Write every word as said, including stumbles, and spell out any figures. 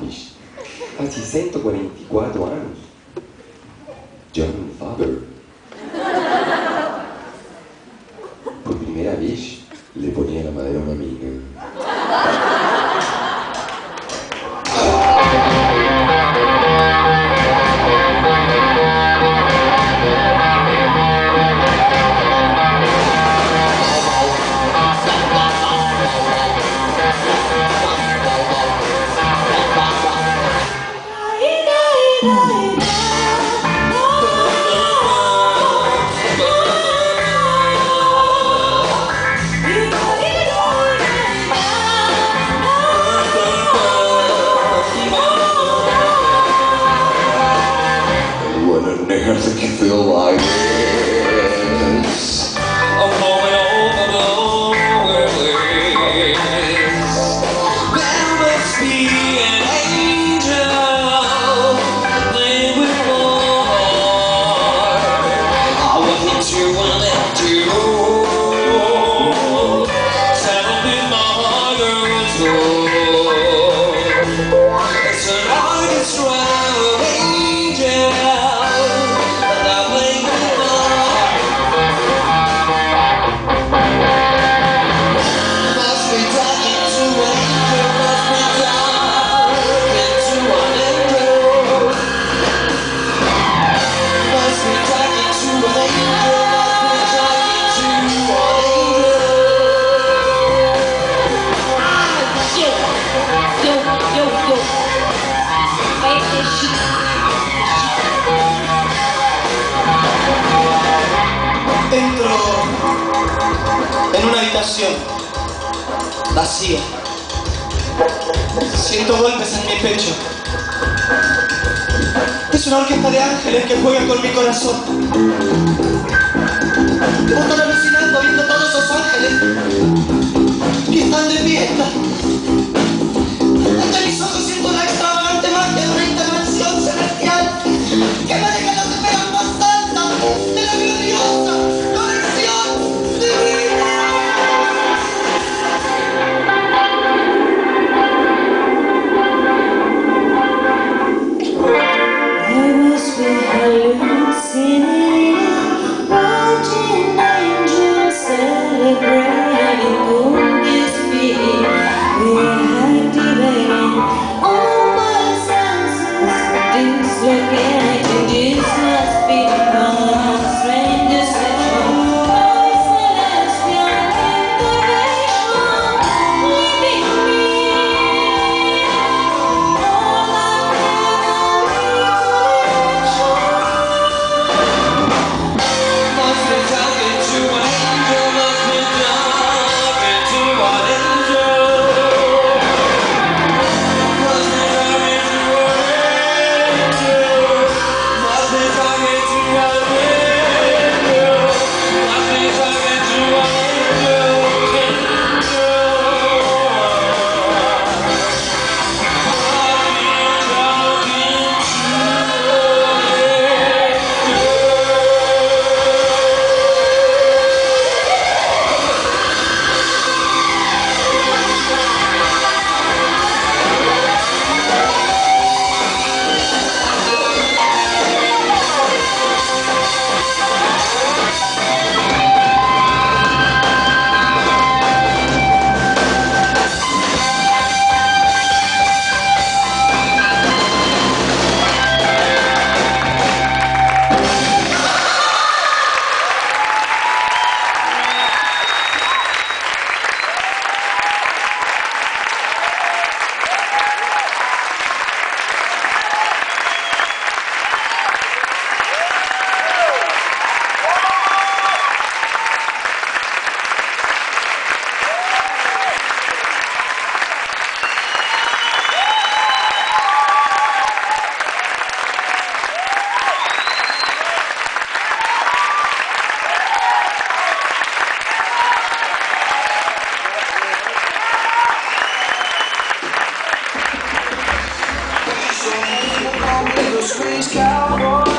bicho. Faz cento e quarenta e quatro anos. John Father. Por primera vez, le ponía la madera a una amiga. Never think you feel like this. I'm going over the wilderness. There must be an angel playing with my heart. I will hit you and let you settle in my heart goes on. It's an orchestra of angels. Entro en una habitación vacía. Siento golpes en mi pecho. Es una orquesta de ángeles que juega con mi corazón. Estoy alucinando viendo todos esos ángeles que están de fiesta. Ante mis ojos siento la extravagante magia de una intervención celestial que me deja las esferas más altas de la gloriosa conexión divina. I must be hallucinating, watching angels celebrating. Could this be? We're activating all my senses, dislocating. This must be our strangest session. My celestial intervention, leaving me all I Must be talking to an angel, must be talking to an angel. Must be talking to an angel. Must be talking to an angel. Must be talking to an angel. Squeeze cowboy.